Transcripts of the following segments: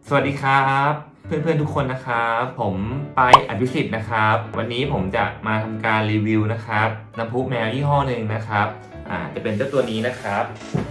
สวัสดีครับเพื่อนๆทุกคนนะครับผมไปอภิสิทธิ์นะครับวันนี้ผมจะมาทำการรีวิวนะครับน้ำพุแมวยี่ห้อหนึ่งนะครับจะเป็นเจ้าตัวนี้นะครับ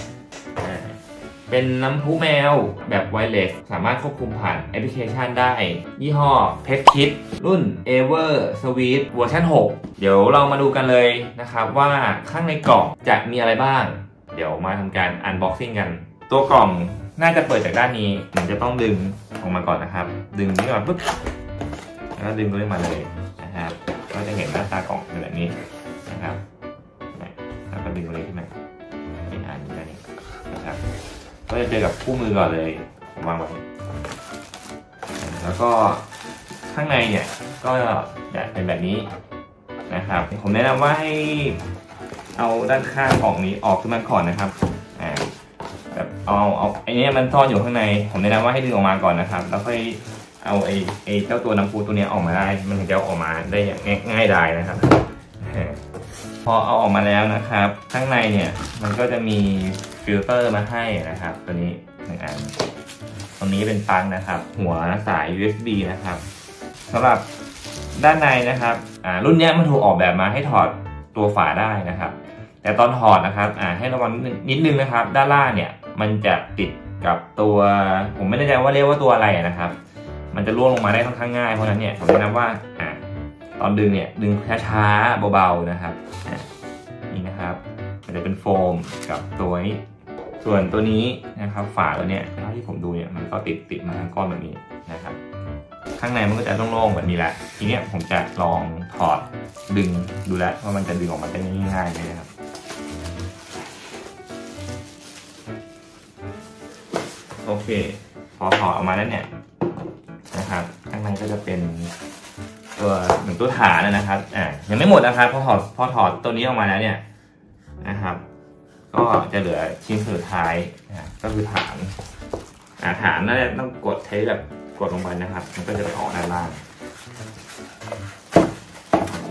เป็นน้ำพุแมวแบบไวเลสสามารถควบคุมผ่านแอปพลิเคชันได้ยี่ห้อ Pet Kit รุ่น Ever Sweet เวอร์ชัน6เดี๋ยวเรามาดูกันเลยนะครับว่าข้างในกล่องจะมีอะไรบ้างเดี๋ยวมาทำการอันบ็อกซิ่งกันตัวกล่องน่าจะเปิดจากด้านนี้ผมจะต้องดึงออกมาก่อนนะครับดึงนี้ก่อนปุ๊บแล้วก็ดึงตัวนี้มาเลยนะครับก็จะเห็นหน้าตากล่องเป็นแบบนี้นะครับแล้วก็ดึงตัวนี้ขึ้นมาเป็นอันนี้นะครับก็จะเจอกับคู่มือก่อนเลยผมวางไว้แล้วก็ข้างในเนี่ยก็จะเป็นแบบนี้นะครับผมแนะนำว่าให้เอาด้านข้างกล่องนี้ออกขึ้นมาก่อนนะครับแบบเอาไอ้นี้มันซ่อนอยู่ข้างในผมแนะนำว่าให้ดึงออกมาก่อนนะครับแล้วค่อยเอาไอ้เจ้าตัวน้ำพุตัวนี้ออกมาได้มันถึงจะออกมาได้ง่ายดายนะครับพอเอาออกมาแล้วนะครับข้างในเนี่ยมันก็จะมีฟิลเตอร์มาให้นะครับตัวนี้1 อันตรงนี้เป็นปลั๊กนะครับหัวสาย USB นะครับสำหรับด้านในนะครับรุ่นนี้มันถูกออกแบบมาให้ถอดตัวฝาได้นะครับแต่ตอนถอดนะครับให้ระวังนิดนึงนะครับด้านล่างเนี่ยมันจะติดกับตัวผมไม่แน่ใจว่าเรียกว่าตัวอะไรนะครับมันจะร่วงลงมาได้ค่อนข้างง่ายเพราะนั้นเนี่ยผมแนะนำว่าตอนดึงเนี่ยดึงช้าๆเบาๆนะครับนี่นะครับมันจะเป็นโฟมกับตัวนี้ส่วนตัวนี้นะครับฝาตัวเนี้ยเท่าที่ผมดูเนี่ยมันก็ติดมาทั้งก้อนแบบนี้นะครับข้างในมันก็จะโล่งๆแบบนี้แหละทีเนี้ยผมจะลองถอดดึงดูแล้วว่ามันจะดึงออกมาได้ง่ายๆไหมนะครับโอเคพอถอดออกมาแล้วเนี่ยนะครับข้างในก็จะเป็นตัวเหมือนตัวฐานนะครับยังไม่หมดนะครับพอถอดตัวนี้ออกมาแล้วเนี่ยนะครับก็จะเหลือชิ้นสุดท้ายก็คือฐานน่าจะต้องกดใช้แบบกดลงไปนะครับมันก็จะออกด้านล่างโอเค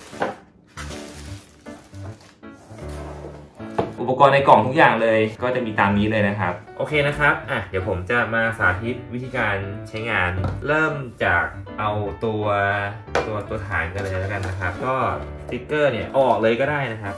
อุปกรณ์ในกล่องทุกอย่างเลยก็จะมีตามนี้เลยนะครับโอเคนะครับเดี๋ยวผมจะมาสาธิตวิธีการใช้งานเริ่มจากเอาตัวฐานกันเลยแล้วกันนะครับก็สติ๊กเกอร์เนี่ยออกเลยก็ได้นะครับ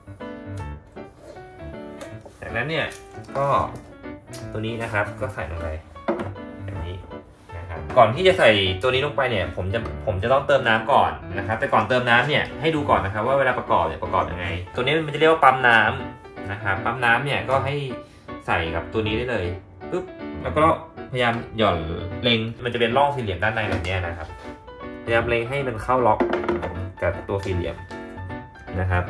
จากนั้นเนี่ยก็ตัวนี้นะครับก็ใส่ลงไปแบบนี้นะครับก่อนที่จะใส่ตัวนี้ลงไปเนี่ยผมจะต้องเติมน้ำก่อนนะครับแต่ก่อนเติมน้ำเนี่ยให้ดูก่อนนะครับว่าเวลาประกอบเนี่ยประกอบยังไงตัวนี้มันจะเรียกว่าปั๊มน้ำนะครับปั๊มน้ำเนี่ยก็ให้ใส่กับตัวนี้ได้เลยปึ๊บแล้วก็พยายามหย่อนเล็งมันจะเป็นร่องสี่เหลี่ยมด้านในแบบนี้นะครับพยายามเล็งให้มันเข้าล็อกกับตัวสี่เหลี่ยมนะครับ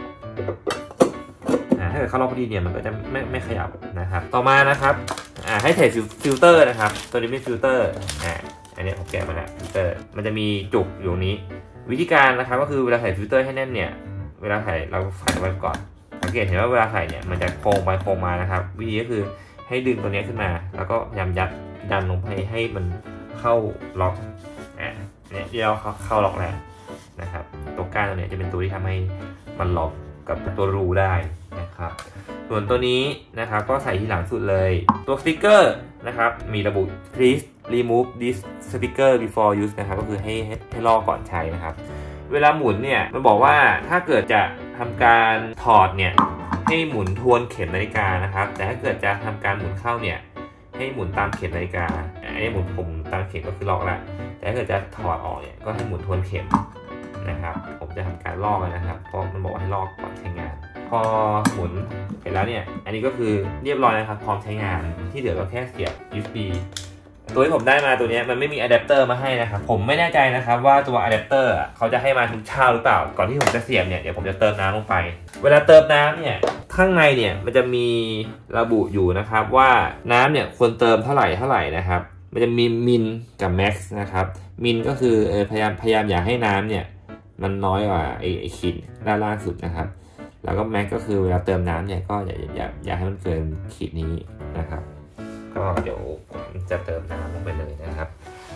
ถ้าเกิดเข้าล็อกพอดีเนี่ยมันก็จะไม่ขยับนะครับต่อมานะครับให้ใส่ฟิลเตอร์นะครับตัวนี้เป็นฟิลเตอร์อันนี้ผมแกะมาแล้วฟิลเตอร์มันจะมีจุกอยู่นี้วิธีการนะครับก็คือเวลาใส่ฟิลเตอร์ให้แน่นเนี่ยเวลาใส่เราใส่ไว้ก่อนสังเกตเห็นว่าเวลาใส่เนี่ยมันจะโค้งไปโค้งมานะครับวิธีก็คือให้ดึงตัวนี้ขึ้นมาแล้วก็พยายามยันลงไปให้มันเข้าล็อกเนี่ยที่เราเข้าล็อกแล้วนะครับตัวก้านเนี่ยจะเป็นตัวที่ทำให้มันล็อกกับตัวรูได้นะครับส่วนตัวนี้นะครับก็ใส่ที่หลังสุดเลยตัวสติ๊กเกอร์นะครับมีระบุ please remove this sticker before use นะครับก็คือให้ลอกก่อนใช้นะครับเวลาหมุนเนี่ยมันบอกว่าถ้าเกิดจะทำการถอดเนี่ยให้หมุนทวนเข็มนาฬิกานะครับแต่ถ้าเกิดจะทำการหมุนเข้าเนี่ยให้หมุนตามเข็มนาฬิกาอันนี้หมุนผมตามเข็มก็คือล็อกละแต่ถ้าเกิดจะถอดออกเนี่ยก็ให้หมุนทวนเข็มนะครับผมจะทำการลอกนะครับเพราะมันบอกให้ลอกก่อนใช้งานพอหมุนเสร็จแล้วเนี่ยอันนี้ก็คือเรียบร้อยนะครับพร้อมใช้งานที่เหลือก็แค่เสียบ USB ตัวที่ผมได้มาตัวนี้มันไม่มีอะแดปเตอร์มาให้นะครับผมไม่แน่ใจนะครับว่าตัวอะแดปเตอร์เขาจะให้มาทุกเช้าหรือเปล่าก่อนที่ผมจะเสียบเนี่ยเดี๋ยวผมจะเติมน้ำลงไปเวลาเติมน้ำเนี่ยข้างในเนี่ยมันจะมีระบุอยู่นะครับว่าน้ำเนี่ยควรเติมเท่าไหร่นะครับมันจะมีมินกับแม็กซ์นะครับมินก็คือพยายามอย่าให้น้ำเนี่ยมันน้อยกว่าไอ้ขีดด้านล่างสุดนะครับแล้วก็แม็กก็คือเวลาเติมน้ำเนี่ยก็อย่าให้มันเกินขีดนี้นะครับก็เดี๋ยวผมจะเติมน้ำลงไปเลยนะครับ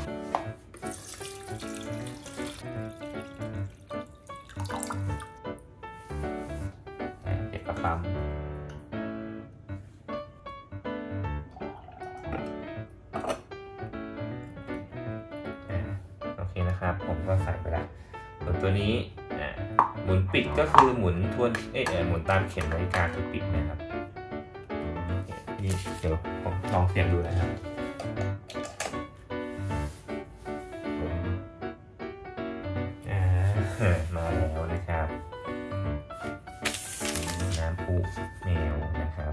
เก็บกระปั๊ม โผมก็ใส่ไปละส่วนตัวนี้หมุนปิดก็คือหมุนทวนหมุนตามเข็มนาฬิกาคือปิดนะครับนี่เดี๋ยวผมลองเสียบดูนะครับมาแล้วนะครับน้ำพุแมวนะครับ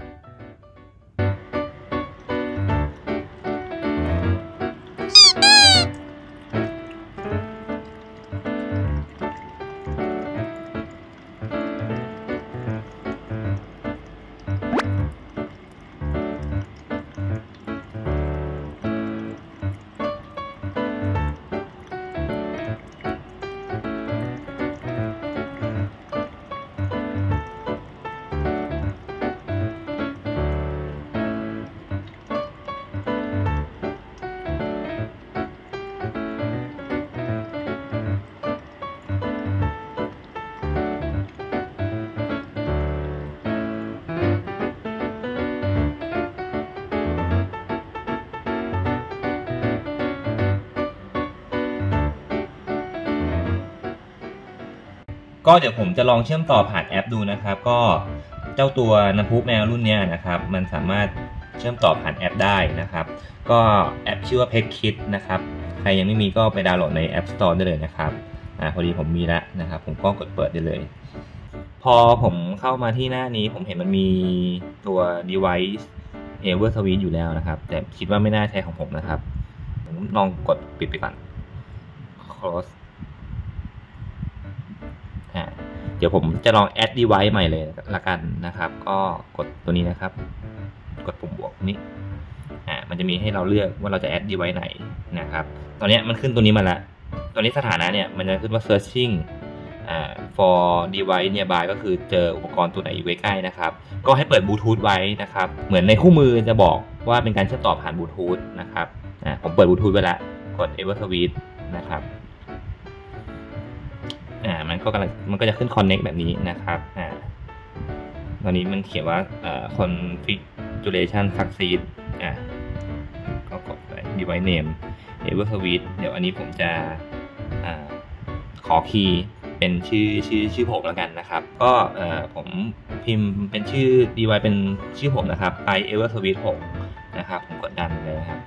ก็เดี๋ยวผมจะลองเชื่อมต่อผ่านแอปดูนะครับก็เจ้าตัวน้ำพุแมวรุ่นนี้นะครับมันสามารถเชื่อมต่อผ่านแอปได้นะครับก็แอปชื่อว่า PetKit นะครับใครยังไม่มีก็ไปดาวน์โหลดใน App Store ได้เลยนะครับพอดีผมมีแล้วนะครับผมก็กดเปิดได้เลยพอผมเข้ามาที่หน้านี้ผมเห็นมันมีตัว device Ever Switch อยู่แล้วนะครับแต่คิดว่าไม่น่าใช่ของผมนะครับผมลองกดปิดไปก่อน closeเดี๋ยวผมจะลอง add device ใหม่เลยละกันนะครับก็กดตัวนี้นะครับกดปุ่มบวกนี้มันจะมีให้เราเลือกว่าเราจะ add device ไหนนะครับตอนนี้มันขึ้นตัวนี้มาแล้วตอนนี้สถานะเนี่ยมันจะขึ้นว่า searching for device nearby ก็คือเจออุปกรณ์ตัวไหนอยู่ใกล้ๆนะครับก็ให้เปิดบลูทูธไว้นะครับเหมือนในคู่มือจะบอกว่าเป็นการเชื่อมต่อผ่านบลูทูธนะครับผมเปิดบลูทูธไว้แล้วกด Ever Switch นะครับมันก็จะขึ้น connect แบบนี้นะครับตอนนี้มันเขียนว่าconfiguration succeed ก็กดไป device name Ever Switch เดี๋ยวอันนี้ผมจะขอคีย์เป็นชื่อผมแล้วกันนะครับก็ผมพิมพ์เป็นชื่อ device เป็นชื่อผมนะครับ Ever Switch 6นะครับผมกดดันเลยครับ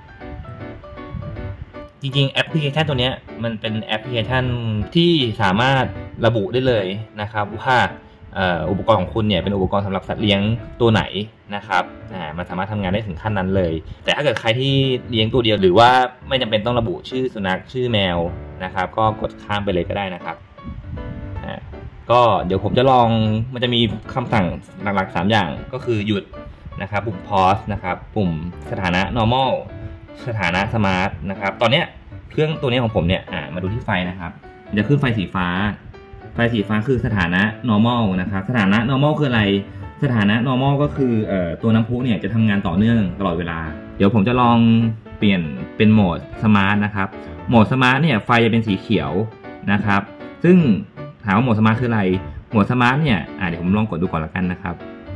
จริงๆแอปพลิเคชันตัวนี้มันเป็นแอปพลิเคชันที่สามารถระบุได้เลยนะครับว่าอุปกรณ์ของคุณเนี่ยเป็นอุปกรณ์สำหรับสัตว์เลี้ยงตัวไหนนะครับมันสามารถทำงานได้ถึงขั้นนั้นเลยแต่ถ้าเกิดใครที่เลี้ยงตัวเดียวหรือว่าไม่จำเป็นต้องระบุชื่อสุนัขชื่อแมวนะครับก็กดข้ามไปเลยก็ได้นะครับก็เดี๋ยวผมจะลองมันจะมีคำสั่งหลักๆ3อย่างก็คือหยุดนะครับปุ่ม pause นะครับปุ่มสถานะ normalสถานะสมาร์ทนะครับตอนนี้เครื่องตัวนี้ของผมเนี่ยมาดูที่ไฟนะครับจะขึ้นไฟสีฟ้าคือสถานะ normal นะครับสถานะ normal คืออะไรสถานะ normal ก็คือตัวน้ำพุเนี่ยจะทำงานต่อเนื่องตลอดเวลาเดี๋ยวผมจะลองเปลี่ยนเป็นโหมดสมาร์ทนะครับโหมดสมาร์ทเนี่ยไฟจะเป็นสีเขียวนะครับซึ่งถามว่าโหมดสมาร์ทคืออะไรโหมดสมาร์ทเนี่ยเดี๋ยวผมลองกดดูก่อนละกันนะครับ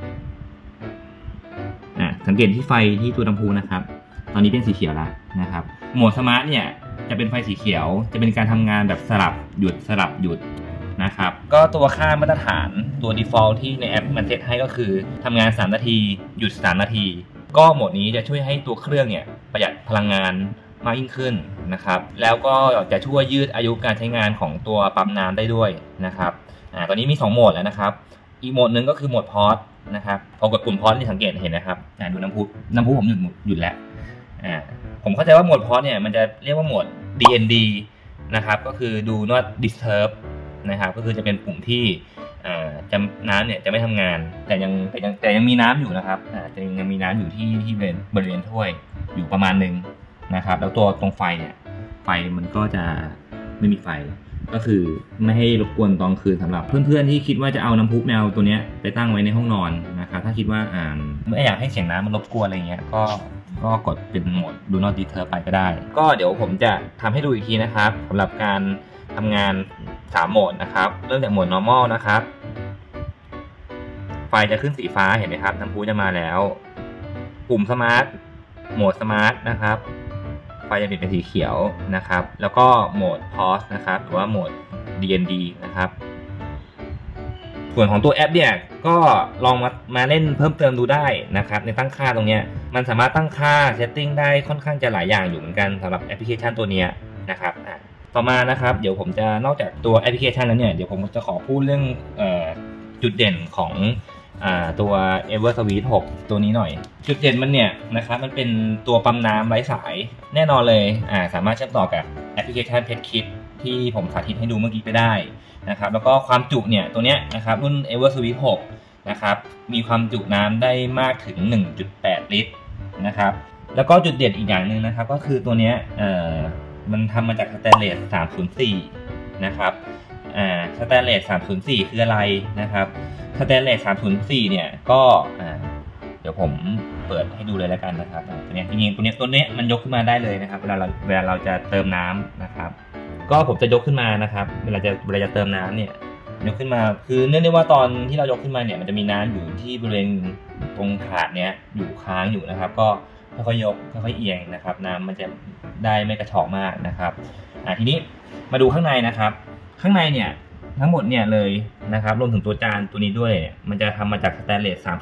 สังเกตที่ไฟที่ตัวน้ำพุนะครับตอนนี้เป็นสีเขียวแล้วนะครับโหมดสมาร์ทเนี่ยจะเป็นไฟสีเขียวจะเป็นการทำงานแบบสลับหยุดนะครับก็ตัวค่ามาตรฐานตัว default ที่ในแอปมันเซตให้ก็คือทำงาน3นาทีหยุด3นาทีก็โหมดนี้จะช่วยให้ตัวเครื่องเนี่ยประหยัดพลังงานมากยิ่งขึ้นนะครับแล้วก็จะช่วยยืดอายุการใช้งานของตัวปั๊มน้ำได้ด้วยนะครับตอนนี้มี2โหมดแล้วนะครับอีกโหมดนึงก็คือโหมดพอสนะครับพอกดปุ่มพอสที่สังเกตเห็นนะครับดูน้ำพุผมหยุดแล้วผมเข้าใจว่าโหมดพอสเนี่ยมันจะเรียกว่าโหมด DND นะครับก็คือ Do Not Disturb นะครับก็คือจะเป็นปุ่มที่น้ำเนี่ยจะไม่ทำงานแต่ยังมีน้ำอยู่นะครับจะยังมีน้ำอยู่ที่บริเวณถ้วยอยู่ประมาณนึงนะครับแล้วตัวตรงไฟเนี่ยไฟมันก็จะไม่มีไฟก็คือไม่ให้รบกวนตอนคืนสำหรับเพื่อนๆที่คิดว่าจะเอาน้ำพุแมวตัวนี้ไปตั้งไว้ในห้องนอนนะครับถ้าคิดว่าไม่อยากให้เสียงน้ำมันรบกวนอะไรเงี้ยก็กดเป็นโหมด Do Not Disturb ไปก็ได้ก็เดี๋ยวผมจะทำให้ดูอีกทีนะครับสำหรับการทำงาน3โหมดนะครับเริ่มจากโหมด normal นะครับไฟจะขึ้นสีฟ้าเห็นไหมครับน้ำพุจะมาแล้วปุ่ม smart โหมด smart นะครับไฟจะเปลี่ยนเป็นสีเขียวนะครับแล้วก็โหมด pause นะครับหรือว่าโหมด DND นะครับส่วนของตัวแอปเนี่ยก็ลองมาเล่นเพิ่มเติมดูได้นะครับในตั้งค่าตรงนี้มันสามารถตั้งค่าเซตติ้งได้ค่อนข้างจะหลายอย่างอยู่เหมือนกันสำหรับแอปพลิเคชันตัวนี้นะครับต่อมานะครับเดี๋ยวผมจะนอกจากตัวแอปพลิเคชันแล้วเนี่ยเดี๋ยวผมจะขอพูดเรื่องจุดเด่นของตัว EverSweet 6 ตัวนี้หน่อยจุดเด่นมันเนี่ยนะครับมันเป็นตัวปั๊มน้ำไร้สายแน่นอนเลยสามารถเชื่อมต่อกับแอปพลิเคชัน PetKit ที่ผมสาธิตให้ดูเมื่อกี้ไปได้นะครับแล้วก็ความจุเนี่ยตัวเนี้ยนะครับรุ่น EverSweet 6 นะครับมีความจุน้ำได้มากถึง 1.8 ลิตรนะครับแล้วก็จุดเด่นอีกอย่างหนึ่งนะครับก็คือตัวเนี้ยมันทำมาจากสแตนเลส 304 นะครับสแตนเลส 304 คืออะไรนะครับสแตนเลส 304 เนี่ยก็เดี๋ยวผมเปิดให้ดูเลยแล้วกันนะครับตัวนี้จริงๆตัวนี้มันยกขึ้นมาได้เลยนะครับเวลาเราจะเติมน้ำนะครับก็ผมจะยกขึ้นมานะครับเวลาจะเติมน้ำเนี่ยยกขึ้นมาคือเนื่องด้วยว่าตอนที่เรายกขึ้นมาเนี่ยมันจะมีน้ำอยู่ที่บริเวณตรงถาดเนี้ยอยู่ค้างอยู่นะครับก็ค่อยๆยกค่อยๆเอียงนะครับน้ำมันจะได้ไม่กระชอกมากนะครับทีนี้มาดูข้างในนะครับข้างในเนี่ยทั้งหมดเนี่ยเลยนะครับรวมถึงตัวจานตัวนี้ด้วยมันจะทำมาจากสแตนเลส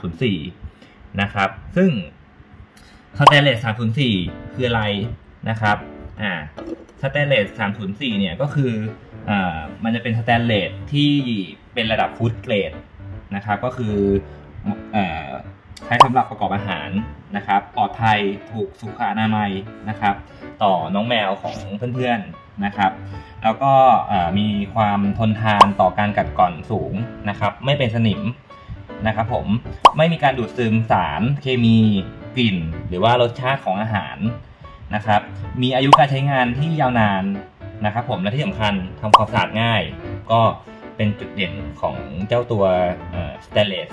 304 นะครับซึ่งสแตนเลส 304 คืออะไรนะครับสแตนเลส 304 เนี่ยก็คือมันจะเป็นสแตนเลสที่เป็นระดับฟู้ดเกรดนะครับก็คือใช้สำหรับประกอบอาหารนะครับปลอดภัยถูกสุขอนามัยนะครับต่อน้องแมวของเพื่อนๆนะครับแล้วก็มีความทนทานต่อการกัดกร่อนสูงนะครับไม่เป็นสนิมนะครับผมไม่มีการดูดซึมสารเคมีกลิ่นหรือว่ารสชาติของอาหารนะครับมีอายุการใช้งานที่ยาวนานนะครับผมและที่สำคัญทำความสะอาดง่ายก็เป็นจุดเด่นของเจ้าตัวStainless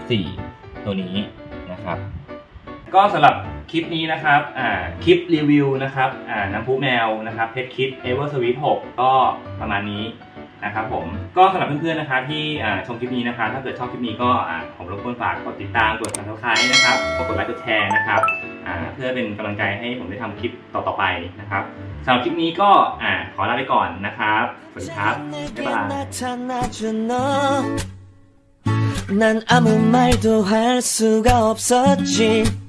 304 ตัวนี้นะครับก็สำหรับคลิปนี้นะครับคลิปรีวิวนะครับน้ำพุแมวนะครับPetKit EverSweet 6 ก็ประมาณนี้นะครับผมก็สำหรับเพื่อนๆนะครับที่ชมคลิปนี้นะครับถ้าเกิดชอบคลิปนี้ก็ผมรบกวนฝากกดติดตามกด Subscribe นะครับกดไลค์กดแชร์นะครับเพื่อเป็นกำลังใจให้ผมได้ทำคลิปต่อๆไปนะครับสำหรับคลิปนี้ก็ขอลาไปก่อนนะครับสวัสดีครับบ๊ายบาย난 아무 말도 할 수가 없었지